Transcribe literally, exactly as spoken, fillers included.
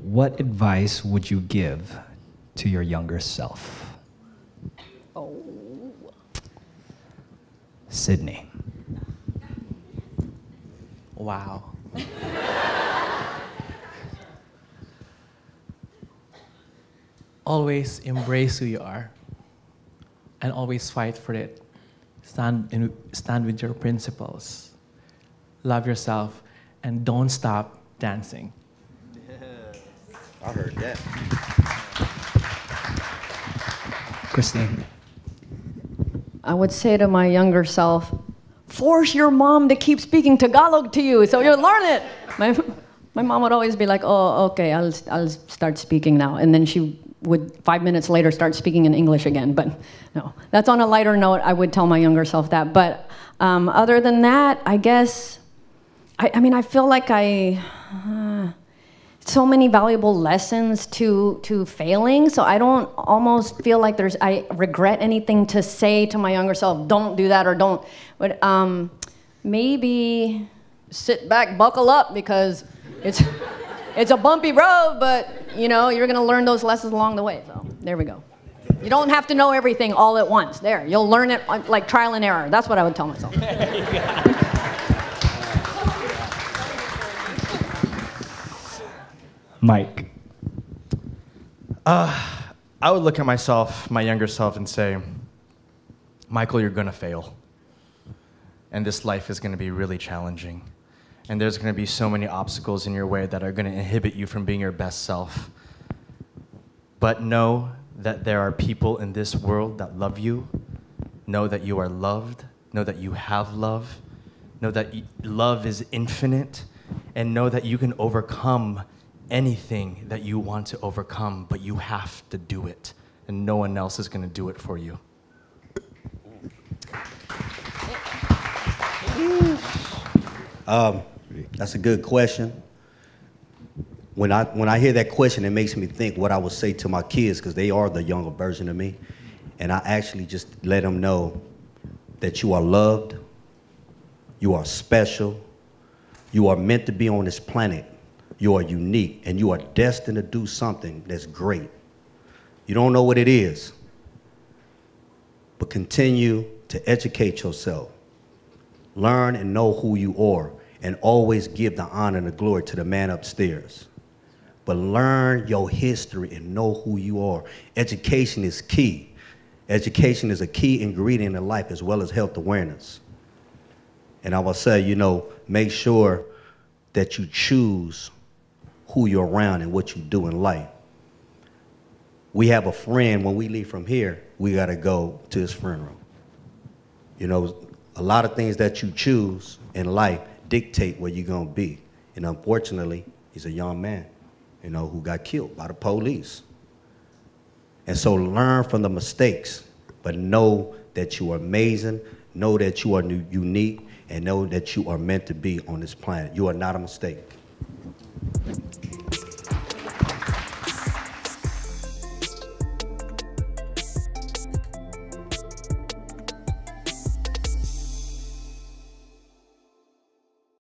what advice would you give to your younger self? Oh. Sydney. Wow. Always embrace who you are and always fight for it. Stand, in, stand with your principles. Love yourself and don't stop dancing. I heard that. Christine. I would say to my younger self, force your mom to keep speaking Tagalog to you so you'll learn it. My, my mom would always be like, oh, okay, I'll, I'll start speaking now. And then she would, five minutes later, start speaking in English again. But no, that's on a lighter note. I would tell my younger self that. But um, other than that, I guess, I, I mean, I feel like I, uh, so many valuable lessons to to failing, so I don't almost feel like there's I regret anything to say to my younger self, don't do that or don't, but um, maybe sit back, buckle up, because it's it's a bumpy road, but you know, you're gonna learn those lessons along the way, so there we go. You don't have to know everything all at once. There, you'll learn it like trial and error. That's what I would tell myself. Mike. Uh, I would look at myself, my younger self, and say, Michael, you're gonna fail. And this life is gonna be really challenging. And there's gonna be so many obstacles in your way that are gonna inhibit you from being your best self. But know that there are people in this world that love you. Know that you are loved. Know that you have love. Know that love is infinite. And know that you can overcome anything that you want to overcome, but you have to do it, and no one else is going to do it for you. Um, that's a good question. When I, when I hear that question, it makes me think what I would say to my kids, because they are the younger version of me. And I actually just let them know that you are loved, you are special, you are meant to be on this planet. You are unique, and you are destined to do something that's great. You don't know what it is, but continue to educate yourself. Learn and know who you are, and always give the honor and the glory to the man upstairs. But learn your history and know who you are. Education is key. Education is a key ingredient in life, as well as health awareness. And I will say, you know, make sure that you choose who you're around and what you do in life. We have a friend, when we leave from here, we gotta go to his funeral. You know, a lot of things that you choose in life dictate where you're gonna be. And unfortunately, he's a young man, you know, who got killed by the police. And so learn from the mistakes, but know that you are amazing, know that you are unique, and know that you are meant to be on this planet. You are not a mistake.